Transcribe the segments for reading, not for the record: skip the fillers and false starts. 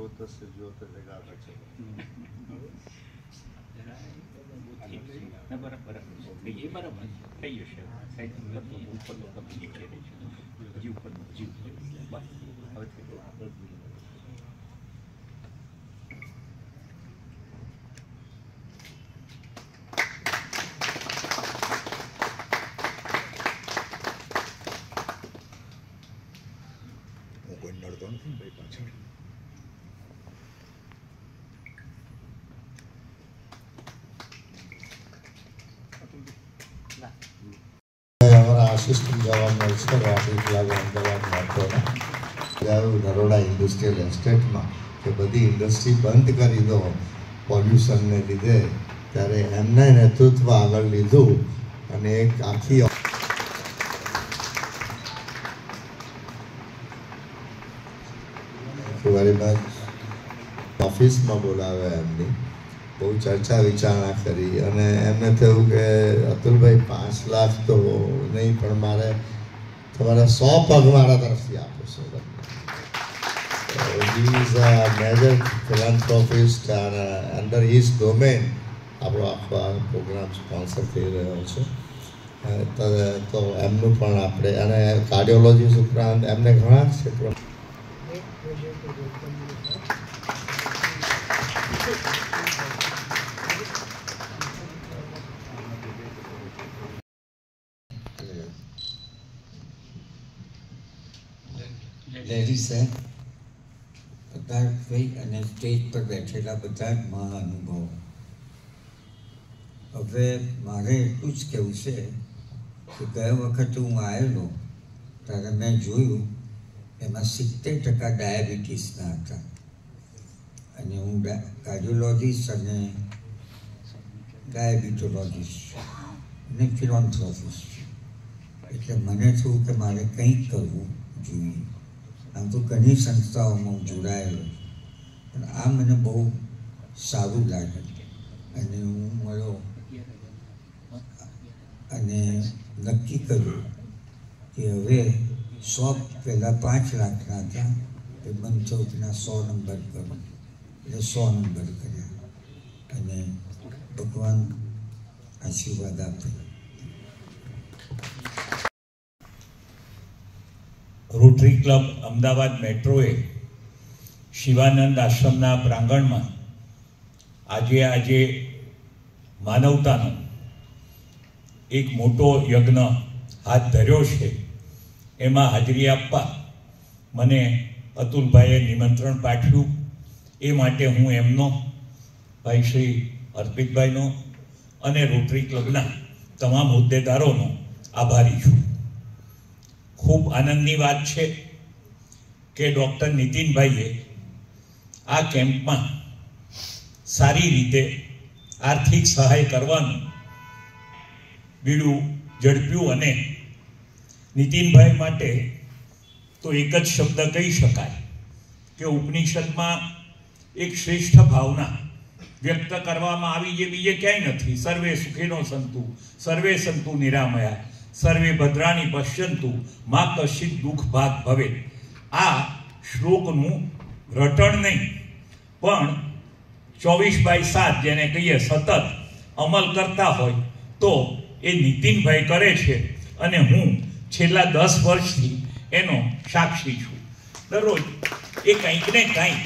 ज्योत से ज्योत जगा बचे बराबर ये बराबर कई विषय ऊपर जीव पर जीव बस कोई नड़तो नहीं भाई पाछळ असिस्टंट गवर्नर છે રાકેશ લાલ અમદાવાદ મેટ્રોના નરોડા ઇન્ડસ્ટ્રીયલ એસ્ટેટમાં કે બધી ઇન્ડસ્ટ્રી બંધ કરી દો પોલ્યુશનને લીધે ત્યારે એમને નેતૃત્વ આગળ લીધું અને એક આખી ઓફિસમાં બોલાવ્યા એમની બહુ ચર્ચા વિચારણા કરી અને એમને થયું કે અતુલભાઈ 5 લાખ તો નહીં પણ મારે તમારા 100 પગ મારા તરફથી આપો છો. He is a major philanthropist and under his domain આપણો આખો પ્રોગ્રામ સ્પોન્સર થઈ રહ્યો છે. તો એમનું પણ આપણે અને કાર્ડિયોલોજીસ્ટ ઉપરાંત એમને ઘણા ક્ષેત્રો લેડીઝ સાહેબ, પદાર્થભાઈ અને સ્ટેજ પર બેઠેલા બધા જ મહાનુભાવો, હવે મારે એટલું જ કહેવું છે કે ગયા વખતે હું આવેલો ત્યારે મેં જોયું એમાં 70% ડાયાબિટીસના હતા અને હું કાર્ડિયોલોજીસ્ટ અને ડાયાબિટોલોજીસ્ટ અને ફિલોન્થ્રોપિસ્ટ, એટલે મને થયું કે મારે કંઈક કરવું જોઈએ. આમ તો ઘણી સંસ્થાઓમાં હું જોડાયેલો પણ આ મને બહુ સારું લાગ્યું અને હું મળ્યો અને નક્કી કર્યું કે હવે 100 પહેલાં 5 લાખના હતા એ મને થયું કે 100 નંબર કરું એટલે 100 નંબર કર્યા અને ભગવાન આશીર્વાદ આપે. રોટરી ક્લબ અમદાવાદ મેટ્રોએ શિવાનંદ આશ્રમના પ્રાંગણમાં આજે માનવતાનો એક મોટો યજ્ઞ હાથ ધર્યો છે. એમાં હાજરી આપવા મને અતુલભાઈએ નિમંત્રણ પાઠવ્યું. એ માટે હું એમનો, ભાઈ શ્રી અર્પિતભાઈનો અને રોટરી ક્લબના તમામ હોદ્દેદારોનો આભારી છું. ખૂબ આનંદની વાત છે કે ડૉક્ટર નીતિનભાઈએ આ કેમ્પમાં સારી રીતે આર્થિક સહાય કરવાનું બીડું ઝડપ્યું અને નીતિનભાઈ માટે તો એક જ શબ્દ કહી શકાય કે ઉપનિષદમાં એક શ્રેષ્ઠ ભાવના વ્યક્ત કરવામાં આવી જે બીજે ક્યાંય નથી. સર્વે સુખીનો સંતુ, સર્વે સંતુ નિરામયા, સર્વે ભદ્રાણી પશ્યંતુ, મા કશિત દુઃખ ભાગ ભવે. આ શ્લોકનું રટણ નહીં પણ 24/7 જેને કહીએ સતત અમલ કરતા હોય તો એ નીતિનભાઈ કરે છે અને હું છેલ્લા 10 વર્ષથી એનો સાક્ષી છું. દરરોજ એ કંઈક ને કંઈક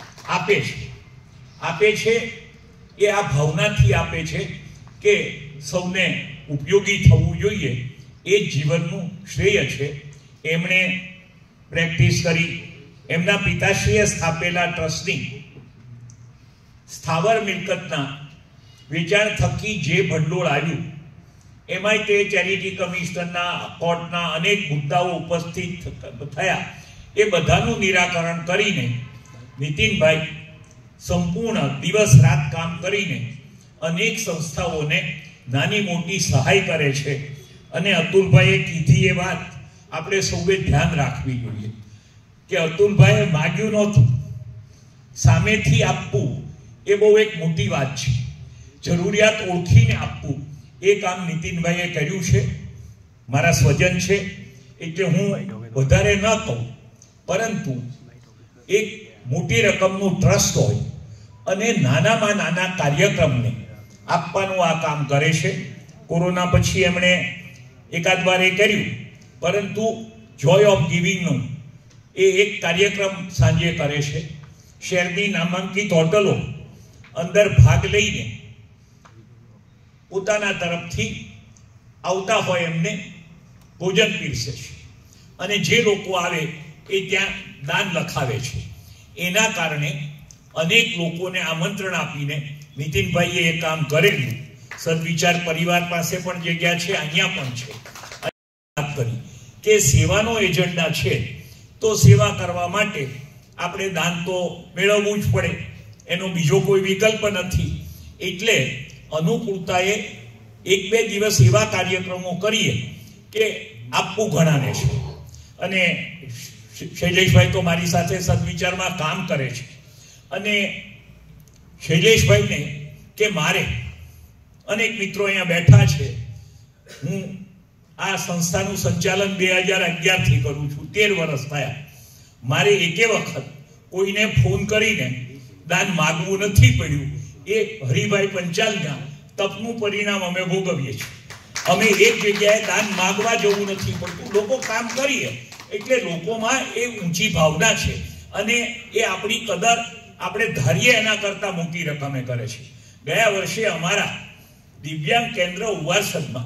આપે છે. એ આ ભાવનાથી આપે છે કે સૌને ઉપયોગી થવું જોઈએ. એ જીવનનું શ્રેય છે. એમણે પ્રેક્ટિસ કરી, એમના પિતાશ્રીએ સ્થાપેલા ટ્રસ્ટની સ્થાવર મિલકતના વેચાણ થકી જે ભંડોળ આવ્યું એમાંય તે ચેરિટી કમિશનરના કોર્ટના અનેક મુદ્દાઓ ઉપસ્થિત થયા. એ બધાનું નિરાકરણ કરીને નીતિનભાઈ સંપૂર્ણ દિવસ રાત કામ કરીને અનેક સંસ્થાઓને નાની મોટી સહાય કરે છે. અને અતુલભાઈએ કીધી એ વાત આપણે સૌએ ધ્યાન રાખવી જોઈએ કે અતુલભાઈએ માગ્યું નહોતું, સામેથી આપવું એ બહુ એક મોટી વાત છે. જરૂરિયાત ઓળખીને આપવું એ કામ નીતિનભાઈએ કર્યું છે. મારા સ્વજન છે એટલે હું વધારે ન કહું, પરંતુ એક મોટી રકમનું ટ્રસ્ટ હોય અને નાનામાં નાના કાર્યક્રમને આપવાનું આ કામ કરે છે. કોરોના પછી એમણે એકાદ વાર એ કર્યું, પરંતુ જોય ઓફ ગિવિંગનું એ એક કાર્યક્રમ સાંજે કરે છે. શહેરની નામાંકિત હોટલો અંદર ભાગ લઈને પોતાના તરફથી આવતા હોય એમને ભોજન પીરસે છે અને જે લોકો આવે એ ત્યાં દાન લખાવે છે. એના કારણે અનેક લોકોને આમંત્રણ આપીને નીતિનભાઈએ એ કામ કરેલું. સદવિચાર પરિવાર પાસે પણ જગ્યા છે, અહીંયા પણ છે. વાત કરી કે સેવાનો એજન્ડા છે તો સેવા કરવા માટે આપણે દાન તો મેળવવું જ પડે, એનો બીજો કોઈ વિકલ્પ નથી. એટલે અનુકૂળતાએ 1-2 દિવસ એવા કાર્યક્રમો કરીએ કે આપવું ઘણાને છે. અને શૈલેષભાઈ તો મારી સાથે સદવિચારમાં કામ કરે છે અને શૈલેષભાઈને કે મારે અનેક મિત્રો અહીંયા બેઠા છે. હું આ સંસ્થાનું સંચાલન 2011થી કરું છું, 13 વર્ષ થયા. મારે એકે વખત કોઈને ફોન કરીને દાન માગવું નથી પડ્યું. એ હરિભાઈ પંચાલના તપનું પરિણામ અમે ભોગવીએ છીએ. અમે એક જગ્યાએ દાન માગવા જવું નથી પડતું. લોકો કામ કરીએ એટલે લોકોમાં એ ઊંચી ભાવના છે અને એ આપણી કદર આપણે ધારીએ એના કરતાં મોટી રકમે કરે છે. ગયા વર્ષે અમારા દિવ્યાંગ કેન્દ્ર ઉવાસદમાં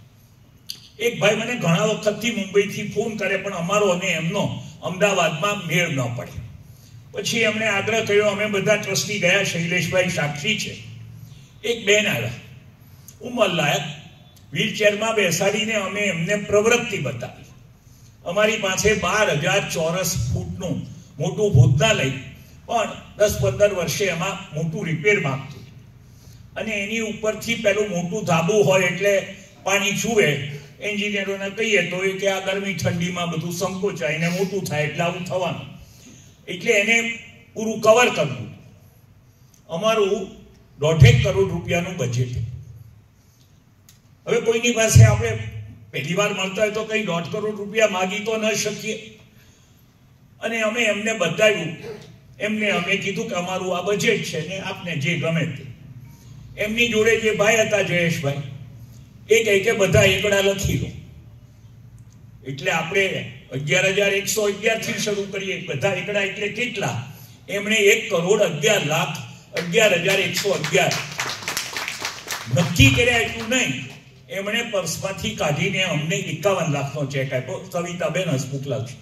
એક ભાઈ મને ઘણા વખતથી મુંબઈથી ફોન કરે, પણ અમારો અને એમનો અમદાવાદમાં મેળ ન પડે. પછી એમણે આગ્રહ કર્યો, અમે બધા ટ્રસ્ટી ગયા, શૈલેષભાઈ સાક્ષી છે. એક બેન આવ્યા, ઉંમરલાયક, વ્હીલચેરમાં બેસાડીને અમે એમને પ્રવૃત્તિ બતાવી. અમારી પાસે 12,000 ચોરસ ફૂટનું મોટું ભોજનાલય, પણ 10-15 વર્ષે એમાં મોટું રિપેર માંગતું અને એની ઉપરથી પેલું મોટું ધાબુ હોય એટલે પાણી ચૂવે. એન્જિનિયરોને કહીએ તો એ કે આ ગરમી ઠંડીમાં બધું સંકોચાય ને મોટું થાય એટલે આવું થવાનું. એટલે એને પૂરું કવર કરવું. અમારું 1.5 કરોડ રૂપિયાનું બજેટ. હવે કોઈની પાસે આપણે પહેલી વાર મળતા હોય તો કઈ 1.5 કરોડ રૂપિયા માગી તો ન શકીએ. અને અમે એમને બતાવ્યું, એમને અમે કીધું કે અમારું આ બજેટ છે ને આપને જે ગમે તે. એમની જોડે જે ભાઈ હતા જયેશભાઈ, એ કહે કે બધા એકડા લખી લો. એટલે આપણે 11,111 થી શરૂ કરીએ. બધા એકડા એટલે કેટલા? એમણે 1,11,11,111 નક્કી કર્યા. એટલું નહીં, એમણે પર્સમાંથી કાઢીને અમને 51 લાખનો ચેક આપ્યો. સવિતાબેન હસમુખ લાગશે.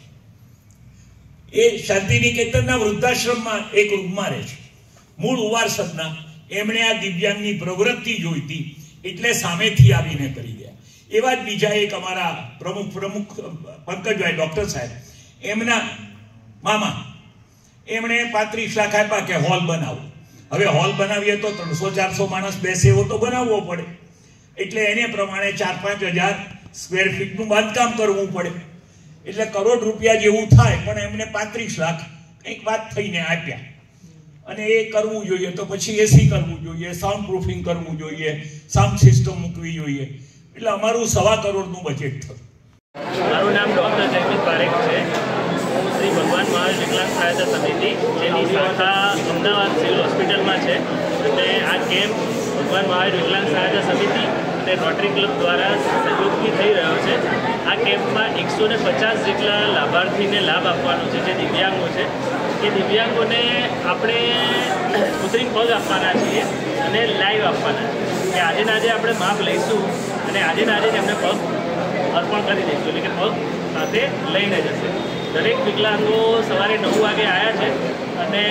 એ શાંતિનિકેતનના વૃદ્ધાશ્રમમાં એક રૂમમાં રહે છે, મૂળ ઉવારસદના. એમણે આ દિવ્યાંગની પ્રવૃત્તિ જોઈતી એટલે સામેથી આવીને કરી ગયા. એવા જ બીજા એક અમારા પ્રમુખ પંકજભાઈ ડોક્ટર સાહેબ, એમના મામા, એમણે 35 લાખ આપ્યા કે હોલ બનાવો. હવે હોલ બનાવીએ તો 300-400 માણસ બેસે એવો તો બનાવવો પડે. એટલે એને પ્રમાણે 4-5 હજાર સ્ક્વેર ફીટનું બાંધકામ કરવું પડે. એટલે કરોડ રૂપિયા જેવું થાય, પણ એમને 35 લાખ કંઈક વાત થઈને આપ્યા. અને એ કરવું જોઈએ તો પછી એસી કરવું જોઈએ, સાઉન્ડ પ્રૂફિંગ કરવું જોઈએ, સાઉન્ડ સિસ્ટમ મૂકવી જોઈએ. એટલે અમારું 1.25 કરોડનું બજેટ થયું. મારું નામ ડૉક્ટર જયમીત પારેખ છે. હું શ્રી ભગવાન મહાવીર વિકલાંગ સહાયતા સમિતિ, જેની શાખા અમદાવાદ સિવિલ હોસ્પિટલમાં છે. અને આ કેમ્પ ભગવાન મહાવીર વિકલાંગ સહાયતા સમિતિ અને રોટરી ક્લબ દ્વારા સહયોગથી થઈ રહ્યો છે. આ કેમ્પમાં 150 જેટલા લાભાર્થીને લાભ આપવાનો છે, જે દિવ્યાંગો છે. એ દિવ્યાંગોને આપણે કૃત્રિમ પગ આપવાના છીએ અને લાઈવ આપવાના છે. કે આજે આપણે માપ લઈશું અને આજે એમને પગ અર્પણ કરી દઈશું, એટલે કે પગ સાથે લઈને જશે. દરેક વિકલાંગો સવારે 9 વાગે આવ્યા છે અને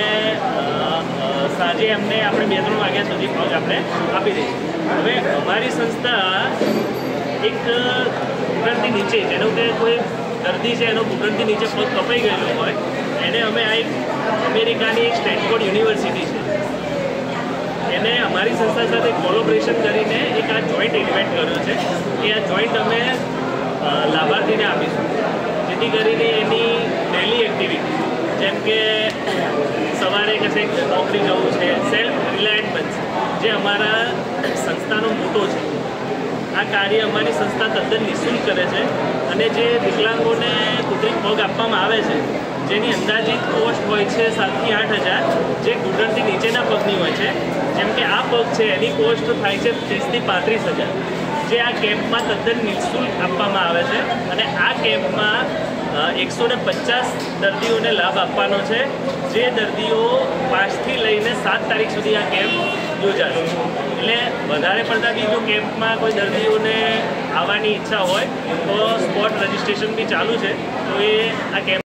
સાંજે એમને આપણે 2-3 વાગ્યા સુધી પગ આપણે આપી દઈશું. હવે અમારી સંસ્થા એક ઘૂંટણથી નીચે, જેનો કે કોઈ દર્દી છે એનો ઘૂંટણથી નીચે પગ કપાઈ ગયેલો હોય, એને અમે આ એક અમેરિકાની એક સ્ટેનફોર્ડ યુનિવર્સિટી છે, એને અમારી સંસ્થા સાથે કોલોબ્રેશન કરીને એક આ જોઈન્ટ ઇન્વેન્ટ કર્યો છે. એ આ જોઈન્ટ અમે લાભાર્થીને આપીશું, જેથી કરીને એની ડેલી એક્ટિવિટી, જેમ કે સવારે કશે નોકરી જવું છે, સેલ્ફ રિલાયન્ટ બનશે, જે અમારા સંસ્થાનો મોટો છે. આ કાર્ય અમારી સંસ્થા તદ્દન નિઃશુલ્ક કરે છે. અને જે વિકલાંગોને કૃત્રિમ પગ આપવામાં આવે છે જેની અંદાજિત કોસ્ટ હોય છે 7 થી 8 હજાર, જે ઘૂંટણથી નીચેના પગની હોય છે. જેમ કે આ પગ છે એની કોસ્ટ થાય છે 30 થી 35 હજાર, જે આ કેમ્પમાં તદ્દન નિઃશુલ્ક આપવામાં આવે છે. અને આ કેમ્પમાં 150 દર્દીઓને લાભ આપવાનો છે, જે દર્દીઓ 5 થી લઈને 7 તારીખ સુધી આ કેમ્પ યોજાશે. એટલે વધારે પડતા બી જો કેમ્પમાં કોઈ દર્દીઓને આવવાની ઈચ્છા હોય તો સ્પોટ રજિસ્ટ્રેશન બી ચાલુ છે, તો એ આ કેમ્પ